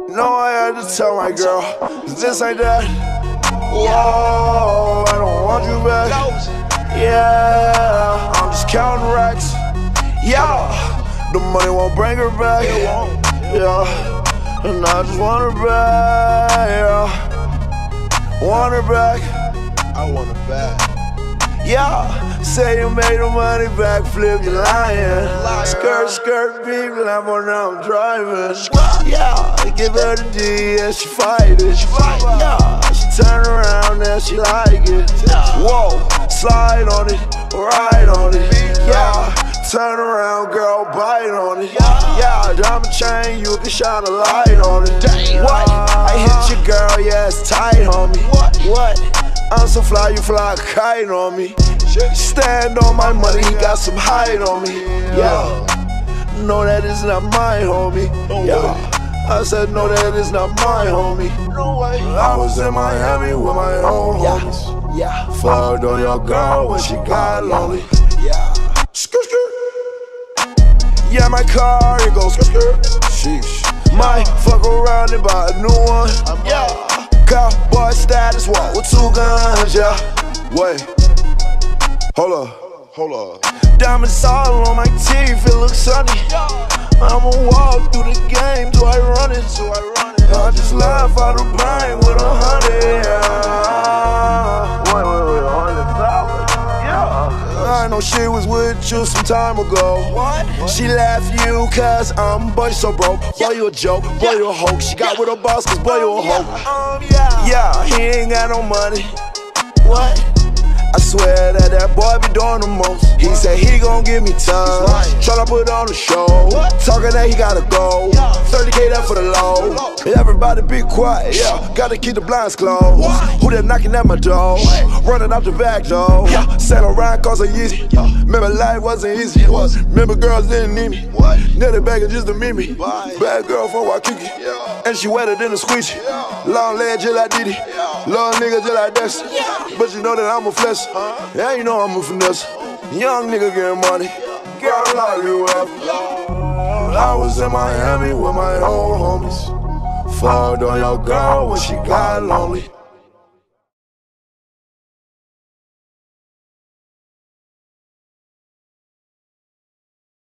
No, I had to tell my girl, this ain't that. Whoa, I don't want you back. Yeah, I'm just counting racks. Yeah, the money won't bring her back. Yeah, and I just want her back. Yeah, want her back. I want her back. Yeah, say you made the money back, flip, you lying. Skirt, skirt, beep, lamp on, now I'm driving. Yeah, give her the D and she fight it. Yeah, she turn around and she like it. Whoa, slide on it, ride on it. Yeah, turn around, girl, bite on it. Yeah, diamond chain, you can shine a light on it. What? I hit your girl, yeah, it's tight, homie. What? I'm so fly, you fly a kite on me. Stand on my money, he got some height on me. Yeah, no, that is not my homie. Yeah, I said no, that is not my homie. I was in Miami with my own homies. Yeah, fucked on your girl when she got lonely. Yeah, skirt, skirt. Yeah, my car, it goes skirt, skirt. Sheesh. Might fuck around and buy a new one. Yeah. Cowboy status, walk with 2 guns, yeah. Wait, hold up. Diamonds all on my teeth, it looks sunny. I'ma walk through the game, do I run it? I just laugh out the bank with 100, yeah. Wait, 100,000? Yeah. I know she was with you some time ago. What? She left you cause boy, so broke. Boy, you a joke, boy, you a hoax. She got with her boss cause boy, you a hoe. Yeah, he ain't got no money. What? I swear that boy be doing the most. He said he gon' give me time, tryna put on a show. Talking that he gotta go, 30K that for the low. Everybody be quiet, yeah, gotta keep the blinds closed. Who that knocking at my door? Running out the back door. Sat around cause I'm easy. Remember life wasn't easy. Remember girls didn't need me. Netted bagging just to meet me. Bad girl from Waikiki, and she wetter than a squeegee. Long leg just like Diddy, long nigga just like Dexter. But you know that I'm a flex. Yeah, you know I'm a finesse. Young nigga getting money. Girl, like you up. I was in Miami with my old homies. Fucked on your girl when she got lonely.